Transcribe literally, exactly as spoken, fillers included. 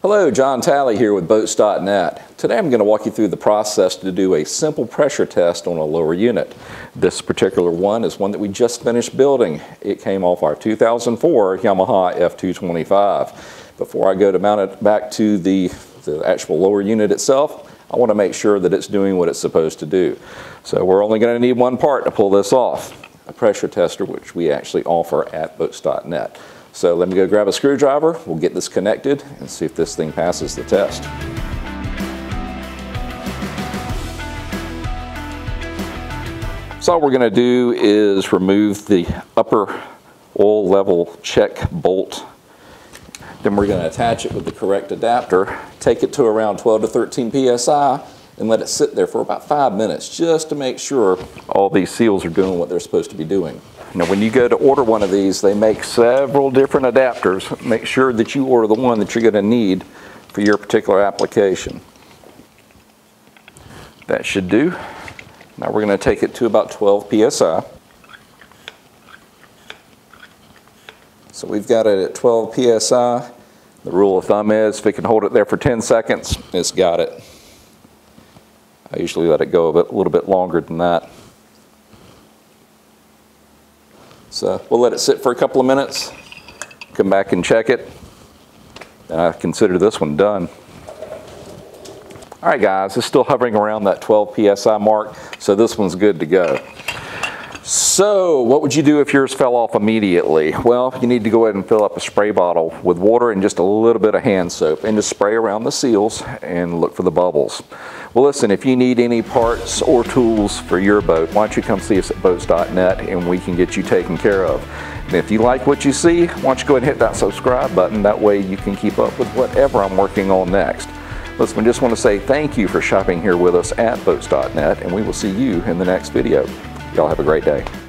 Hello, John Talley here with boats dot net. Today I'm going to walk you through the process to do a simple pressure test on a lower unit. This particular one is one that we just finished building. It came off our two thousand four Yamaha F two twenty-five. Before I go to mount it back to the, the actual lower unit itself, I want to make sure that it's doing what it's supposed to do. So we're only going to need one part to pull this off, a pressure tester, which we actually offer at boats dot net. So let me go grab a screwdriver, we'll get this connected and see if this thing passes the test. So all we're going to do is remove the upper oil level check bolt. Then we're going to attach it with the correct adapter, take it to around twelve to thirteen P S I and let it sit there for about five minutes just to make sure all these seals are doing what they're supposed to be doing. Now when you go to order one of these, they make several different adapters. Make sure that you order the one that you're going to need for your particular application. That should do. Now we're going to take it to about twelve P S I. So we've got it at twelve P S I. The rule of thumb is if it can hold it there for ten seconds, it's got it. I usually let it go a, bit, a little bit longer than that. So we'll let it sit for a couple of minutes, come back and check it, and I consider this one done. All right guys, it's still hovering around that twelve P S I mark, so this one's good to go. So what would you do if yours fell off immediately? Well, you need to go ahead and fill up a spray bottle with water and just a little bit of hand soap and just spray around the seals and look for the bubbles. Well listen, if you need any parts or tools for your boat, why don't you come see us at boats dot net and we can get you taken care of. And if you like what you see, why don't you go ahead and hit that subscribe button, that way you can keep up with whatever I'm working on next. Listen, I just want to say thank you for shopping here with us at boats dot net and we will see you in the next video. Y'all have a great day.